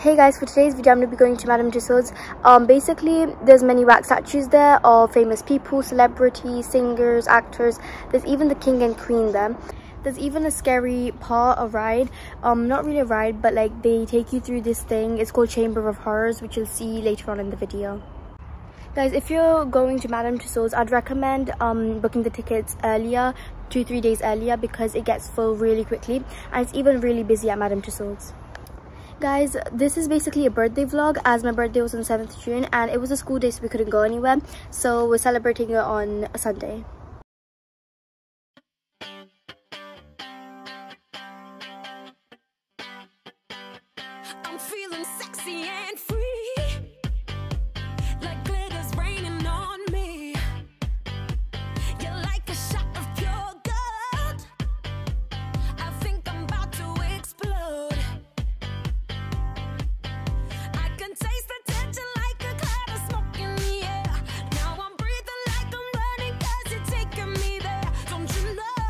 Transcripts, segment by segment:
Hey guys, for today's video I'm going to be going to Madame Tussauds. Basically there's many wax statues there of famous people, celebrities, singers, actors. There's even the king and queen there. There's even a scary part, a ride, not really a ride, but like they take you through this thing. It's called Chamber of Horrors, which you'll see later on in the video. Guys, if you're going to Madame Tussauds, I'd recommend booking the tickets earlier, 2-3 days earlier, because it gets full really quickly, and it's even really busy at Madame Tussauds. Guys, this is basically a birthday vlog, as my birthday was on 7th June and it was a school day, so we couldn't go anywhere, so we're celebrating it on a Sunday. I'm feeling sexy and free, like glitter's raining on me. You're like a shot of pure gold. I think I'm about to explode. I can taste the tension like a cloud of smoke in the air. Now I'm breathing like I'm running 'cause you're taking me there. Don't you know?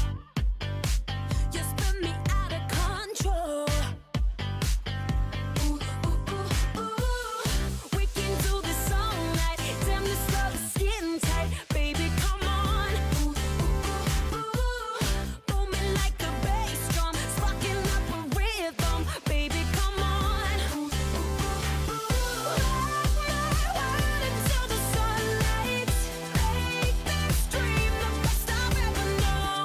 You spin me out of control. We can do this all night. Damn, this love is getting tight. Baby, come on. Booming like a bass drum, sparking up a rhythm. Baby, come on. Until the sunlight. Make this dream the best I've ever known.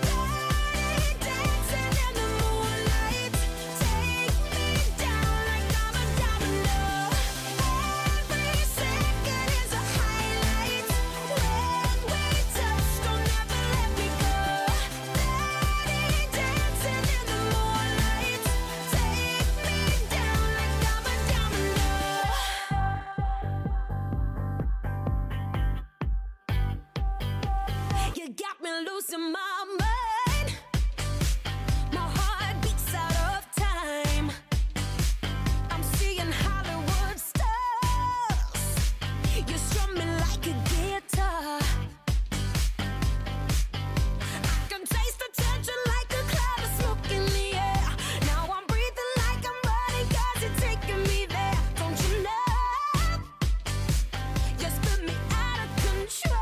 Dancing in the moonlight. Take me down like I'm a domino. Every second is a highlight. When we touch, don't ever let me go. Dancing in the moonlight. Take me down like I'm a domino. You got me losing my mind. My heart beats out of time. I'm seeing Hollywood stars. You strum me like a guitar. I can taste the tension like a cloud of smoke in the air. Now I'm breathing like I'm running 'cause you're taking me there. Don't you know? You spin me out of control.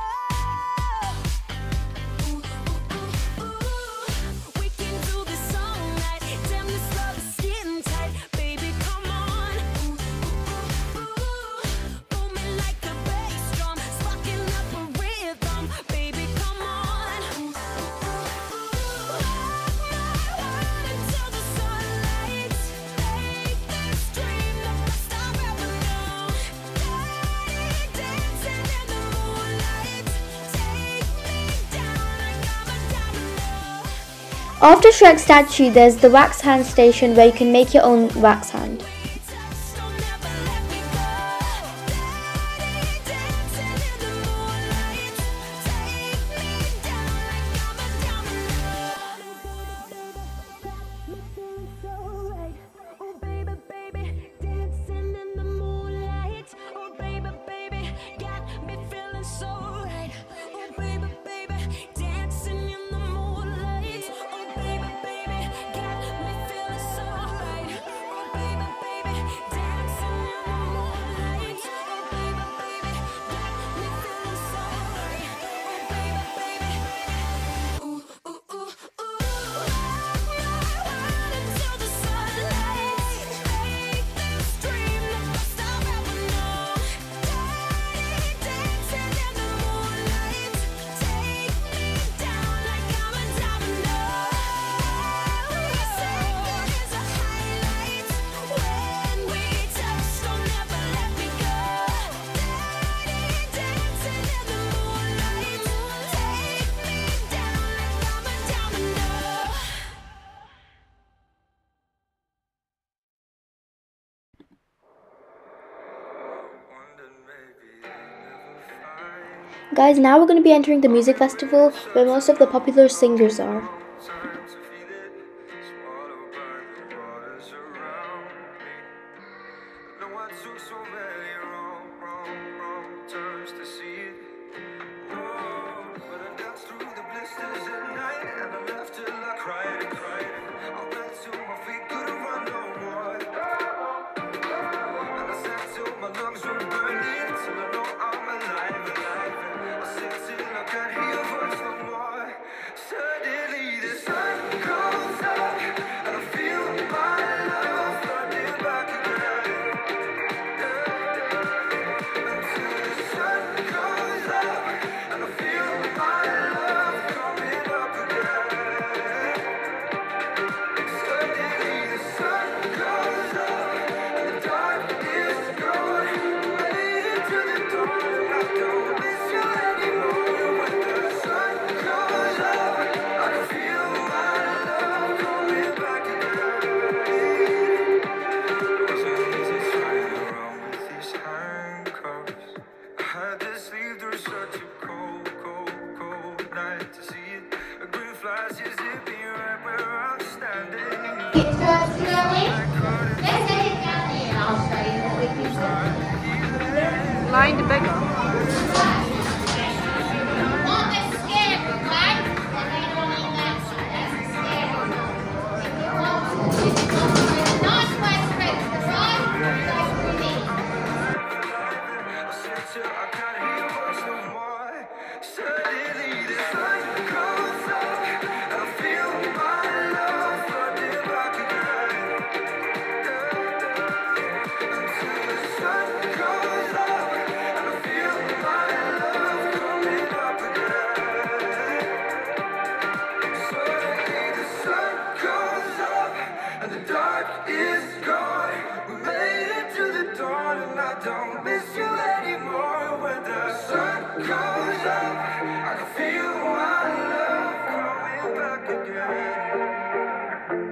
We can do this all night. Damn, this love is getting tight. Baby, come on. Booming like a bass drum, sparking up a rhythm. Baby, come on. Until the sunlight. Make this dream the best I've ever known. Dancing in the moonlight. Take me down like I'm a domino. After Shrek statue, there's the wax hand station where you can make your own wax hand. Don't ever let me go. Dancing in the moonlight. Take me down like I'm a domino. Me feeling so right. Oh baby, baby, dancing in the moonlight. Oh baby, baby, got me feeling so right. Oh baby, baby, dancing in the moonlight. Oh baby, baby, got me feeling so right. Oh baby, baby, dancing in the moonlight. Oh baby, baby, got me feeling so right. Oh baby, baby, ooh ooh ooh ooh. Until the sunlight. Make this dream the best I've ever known. Dancing in the moonlight. Take me down like I'm a domino. Every second is a highlight. When we touch, don't ever let me go. Dancing in the moonlight. Take me down like I'm a domino. Guys, now we're going to be entering the music festival where most of the popular singers are. Line the beggar. Don't miss you anymore. When the sun comes up, I can feel my love coming back again.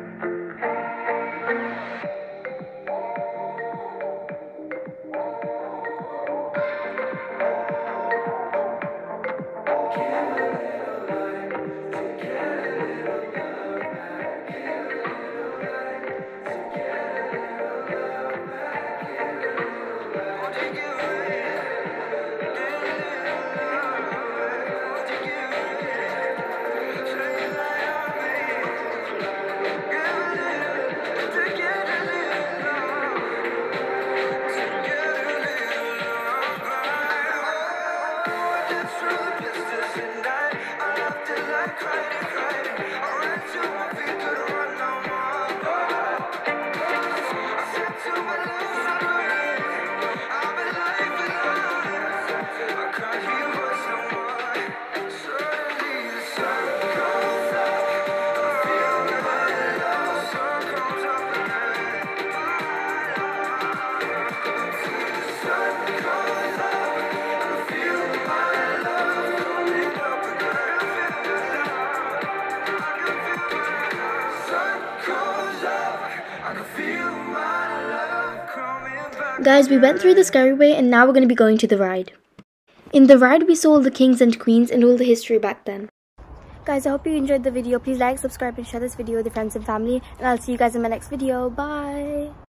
Guys, we went through the scary way and now we're going to be going to the ride. In the ride, we saw all the kings and queens and all the history back then. Guys, I hope you enjoyed the video. Please like, subscribe and share this video with your friends and family. And I'll see you guys in my next video. Bye!